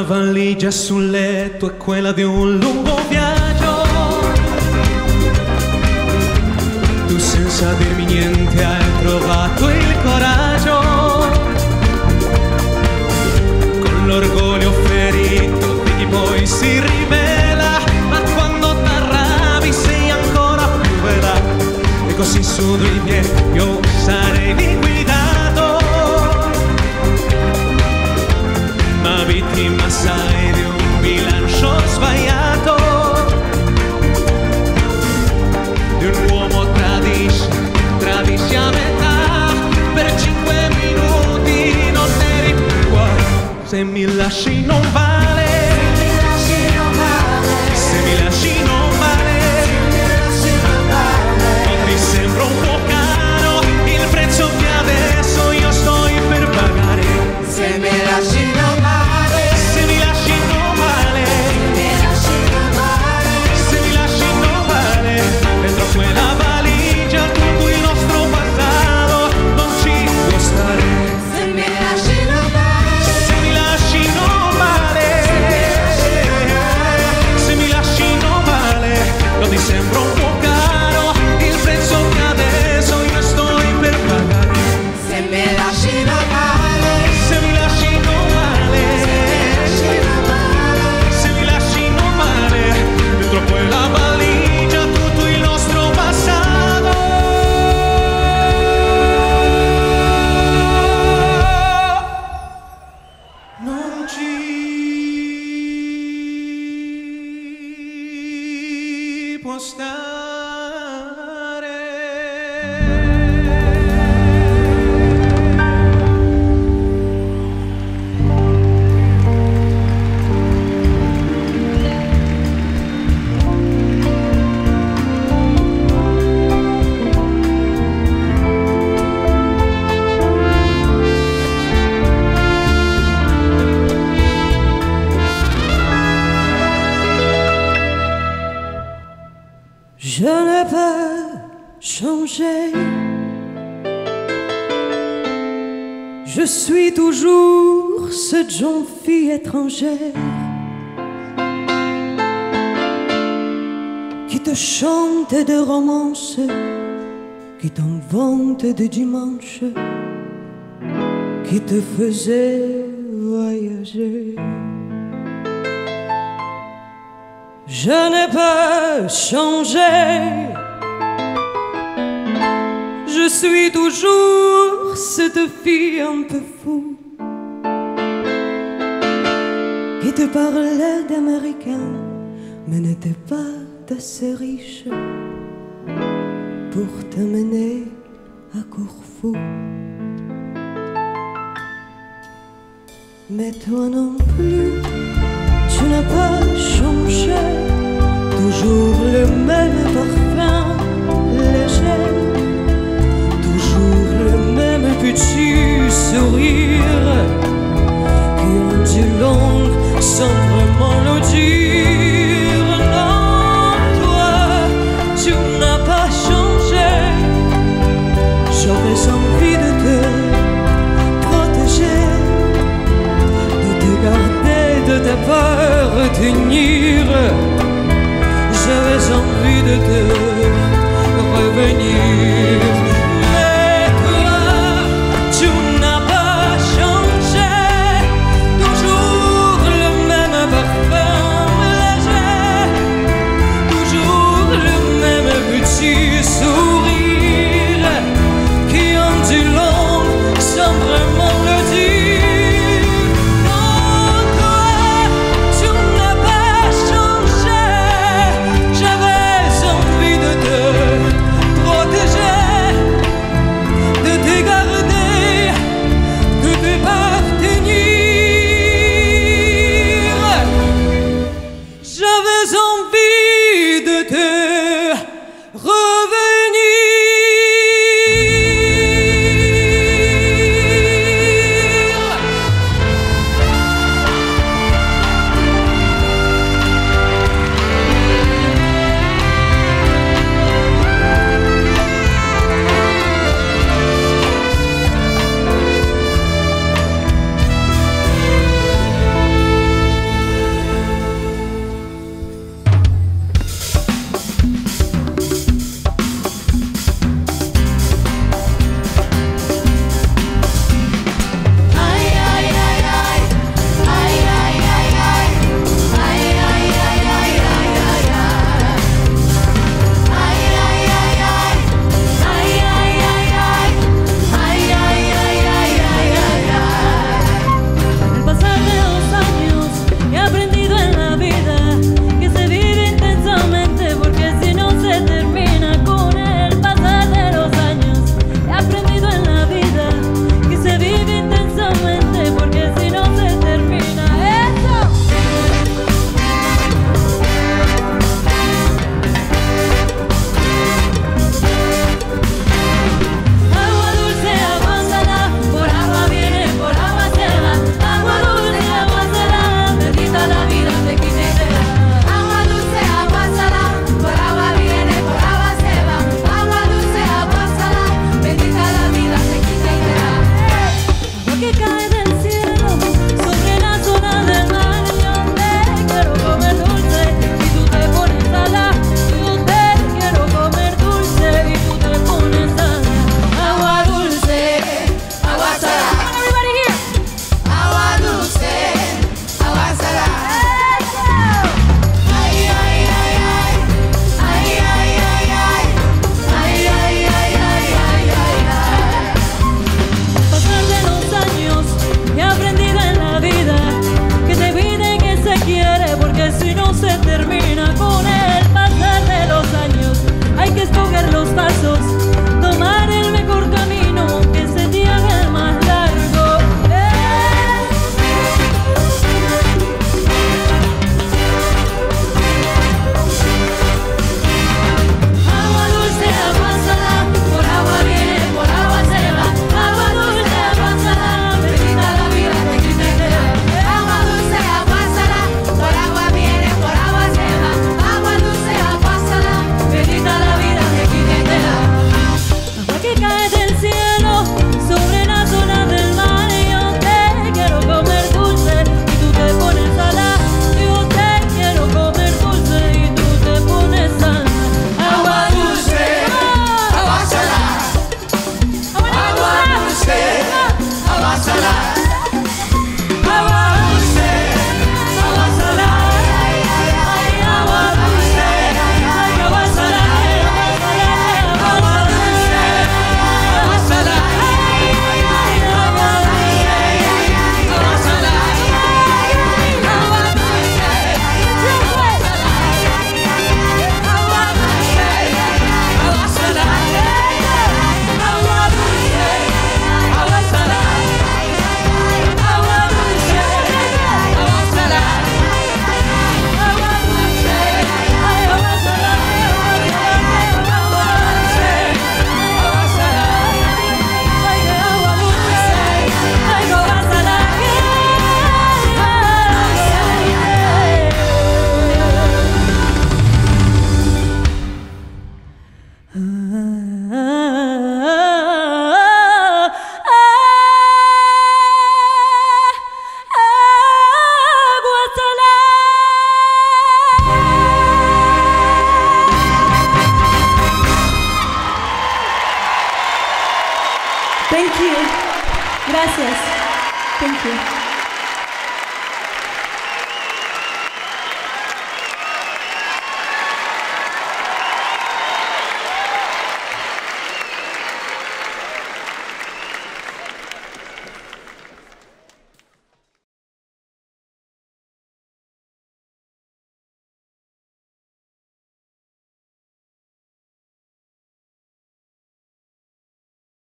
valigia sul letto è quella di un lungo viaggio. Tu senza dirmi niente hai trovato il coraggio. Con l'orgoglio ferito di chi poi si rivela, ma quando t'arrabbi sei ancora più vera. E così su due piedi io sarei liquidato, ma vittima sai di un bilancio sbagliato, di un uomo tradisci a metà, per 5 minuti non eri più qua. Se mi lasci non vale, se mi lasci non vale, non ti sembra un po' caro il prezzo che adesso io sto per pagare? Se mi lasci non vale, se mi lasci non vale, se mi lasci non vale, dentro quella valigia tutto il nostro passato non ci può stare. se mi lasci non vale, Se mi lasci non vale, se mi lasci non vale, non ti sembra un po' caro il prezzo che adesso io sto per pagare? se mi lasci non vale, Se mi lasci non vale, se mi lasci non vale, dentro quella valigia tutto il nostro passato non ci può stare. Je ne peux changer. Je suis toujours cette jeune fille étrangère qui te chante des romances, qui t'invente des dimanches, qui te faisait voyager. Je ne peux changer. Je suis toujours cette fille un peu fou qui te parlait d'américain mais n'était pas assez riche pour t'amener à Corfou. Mais toi non plus, tu n'as pas changé. Toujours le même parfum léger, toujours le même petit sourire qui en dit long sans vraiment le dire. Non, toi, tu n'as pas changé. J'aurais envie de te protéger, de te garder de tes peurs, t'unir. J'avais envie de te revenir. Mais toi, tu n'as pas changé. Toujours le même parfum léger, toujours le même petit sourire qui en dit long sans vraiment le dire. Non, toi, tu n'as pas changé. J'avais envie de te protéger, de te garder, de te partenir. J'avais envie de te revenir. Thank you. Gracias. Thank you.